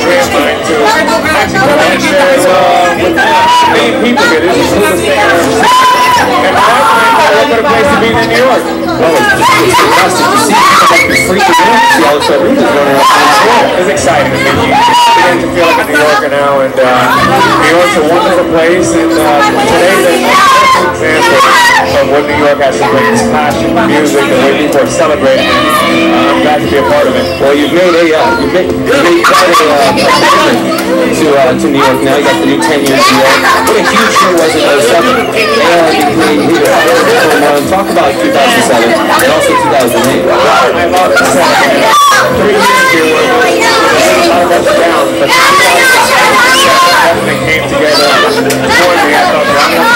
we have mine too. Actually, I want to share it with the main people here. This is Superstar. And what better place to be than New York? Oh, it's fantastic to see people like the freaking out. See all the arenas running around. It's exciting. I mean, you begin to feel like a New Yorker now, and New York's a wonderful place, and today is a perfect example of what New York has to bring. This passion, the music, the way people are celebrating. I'm glad to be a part of it. Well, you've made quite a commitment to New York now. You got the new 10 years New York. What a huge show was it in 07. And you talk about 2007 and also 2008. I love it. 3 years here where a lot of us down, but 2007 definitely came together. Joined me, I thought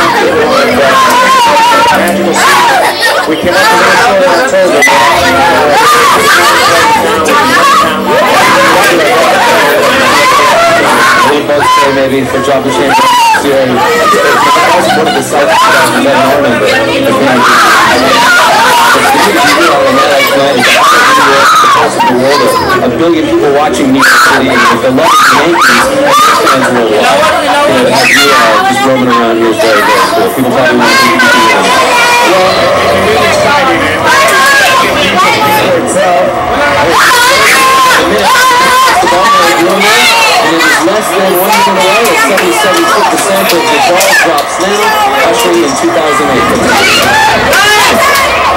we came up with this show in October. Maybe for Job the Champion year. That was one of the sites that I don't remember. A billion people watching New York City, and with the love of the Yankees, fans worldwide. Have you just roaming around here is very, very cool. People probably want to see you. Well, it is exciting, man. Less than 1 minute away at 77% of the ball drops now, ushering in 2008.